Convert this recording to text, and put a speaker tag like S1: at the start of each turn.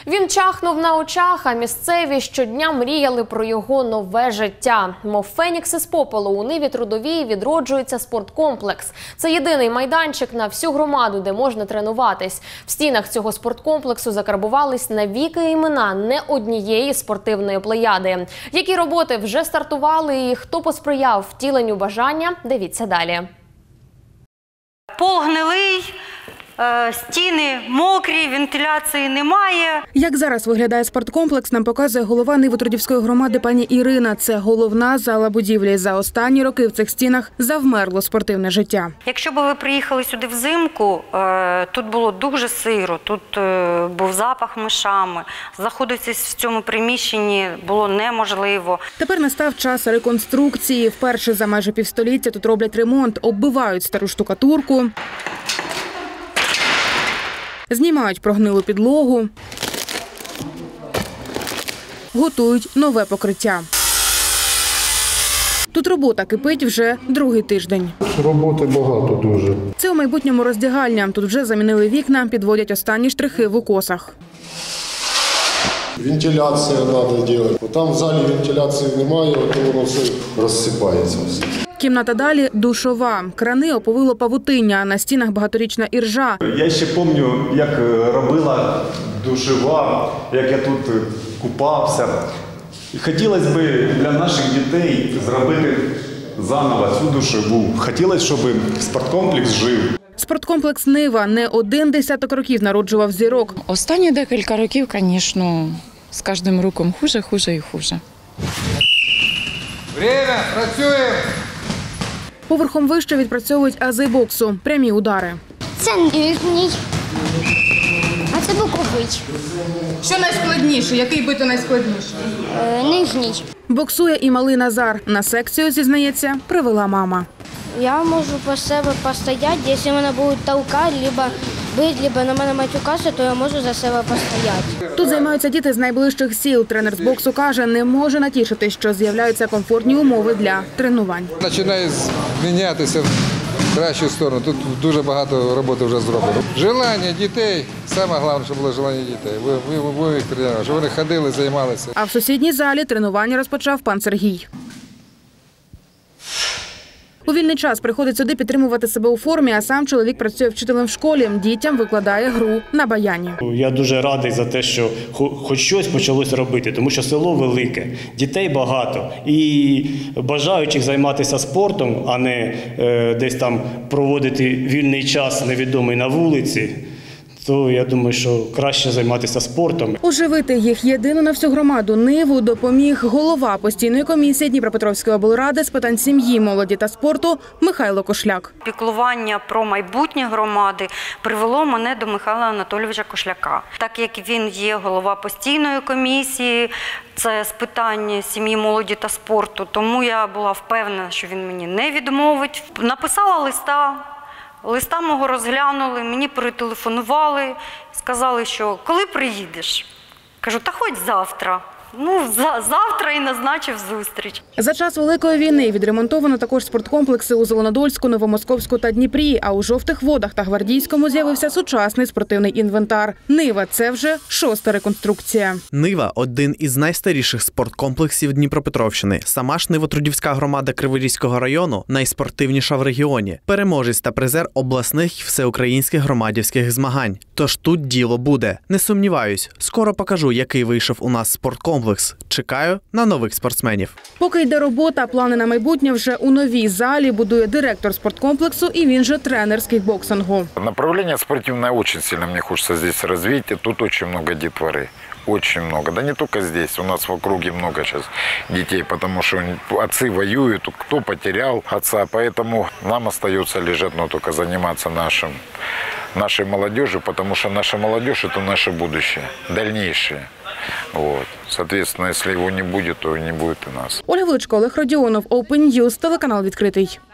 S1: Він чахнув на очах, а місцеві щодня мріяли про його нове життя. Мов фенікси з попелу, у Ниві Трудовій відроджується спорткомплекс. Це єдиний майданчик на всю громаду, де можна тренуватись. В стінах цього спорткомплексу закарбувались навіки імена не однієї спортивної плеяди. Які роботи вже стартували і хто посприяв втіленню бажання, дивіться далі.
S2: Пол гнилий, стіни мокрі, вентиляції немає.
S3: Як зараз виглядає спорткомплекс, нам показує голова Ниво-Трудівської громади пані Ірина. Це головна зала будівлі. За останні роки в цих стінах завмерло спортивне життя.
S2: Якщо б ви приїхали сюди взимку, тут було дуже сиро, тут був запах мишами. Знаходитись в цьому приміщенні було неможливо.
S3: Тепер настав час реконструкції. Вперше за майже півстоліття тут роблять ремонт, оббивають стару штукатурку, знімають прогнилу підлогу, готують нове покриття. Тут робота кипить вже другий тиждень.
S4: Роботи багато дуже.
S3: Це у майбутньому роздягальня. Тут вже замінили вікна, підводять останні штрихи в укосах.
S4: Вентиляцію треба робити. Там в залі вентиляції немає, то воно все розсипається.
S3: Кімната далі – душова. Крани оповило павутиння, а на стінах багаторічна іржа.
S5: Я ще пам'ятаю, як робила душова, як я тут купався. Хотілося б для наших дітей зробити заново цю душову. Хотілося, щоб спорткомплекс жив.
S3: Спорткомплекс «Нива» не один десяток років народжував зірок.
S6: Останні декілька років, звісно, з кожним роком хуже і хуже.
S7: Время, працюємо!
S3: Поверхом вище відпрацьовують ази боксу – прямі удари.
S8: Це нижній, а це боковий.
S3: Що найскладніше? Який бити найскладніше?
S8: Нижній.
S3: Боксує і малий Назар. На секцію, зізнається, привела мама.
S8: Я можу по себе постояти, якщо мене будуть толкати, либо на мене матюкатися, то я можу за себе постояти.
S3: Тут займаються діти з найближчих сіл. Тренер з боксу каже, не може натішити, що з'являються комфортні умови для тренувань.
S7: Починає змінятися в кращу сторону. Тут дуже багато роботи вже зроблено. Желання дітей, саме головне, щоб було желання дітей. Ви їх тренували, щоб вони ходили, займалися.
S3: А в сусідній залі тренування розпочав пан Сергій. У вільний час приходить сюди підтримувати себе у формі, а сам чоловік працює вчителем в школі. Дітям викладає гру на баяні.
S9: Я дуже радий за те, що хоч щось почалось робити, тому що село велике, дітей багато. І бажаючих займатися спортом, а не десь там проводити вільний час невідомий на вулиці, то я думаю, що краще займатися спортом.
S3: Оживити їх єдину на всю громаду Ниву допоміг голова постійної комісії Дніпропетровської облради з питань сім'ї, молоді та спорту Михайло Кошляк.
S2: Піклування про майбутнє громади привело мене до Михайла Анатолійовича Кошляка. Так як він є голова постійної комісії, це з питань сім'ї, молоді та спорту, тому я була впевнена, що він мені не відмовить. Написала листа мого розглянули, мені перетелефонували, сказали, що коли приїдеш? Кажу, та хоч завтра. Завтра і назначив зустріч.
S3: За час Великої війни відремонтовано також спорткомплекси у Зеленодольську, Новомосковську та Дніпрі, а у Жовтих Водах та Гвардійському з'явився сучасний спортивний інвентар. Нива – це вже 6-та реконструкція.
S10: Нива – один із найстаріших спорткомплексів Дніпропетровщини. Сама ж Ниво-Трудівська громада Криворізького району – найспортивніша в регіоні. Переможець та призер обласних і всеукраїнських громадівських змагань. Тож тут діло буде. Не сумніваюсь, скоро покажу, який вийшов у нас спорткомплекс. Чекаю на нових спортсменів. Поки йде робота, плани на майбутнє вже у новій залі будує директор спорткомплексу і він же тренер з кікбоксингу.
S11: Направление спортивное очень сильно мне хочется здесь развить. И тут очень много детворы. Очень много. Да не только здесь. У нас в округе много сейчас детей, потому что отцы воюют, кто потерял отца. Поэтому нам остается лишь одно только заниматься нашей молодежью, потому что наша молодежь – это наше будущее, дальнейшее. Вот. Соответственно, если его не будет, то не будет и нас.
S3: Ольга Величко, Олег Родіонов, Open News, телеканал «Відкритий».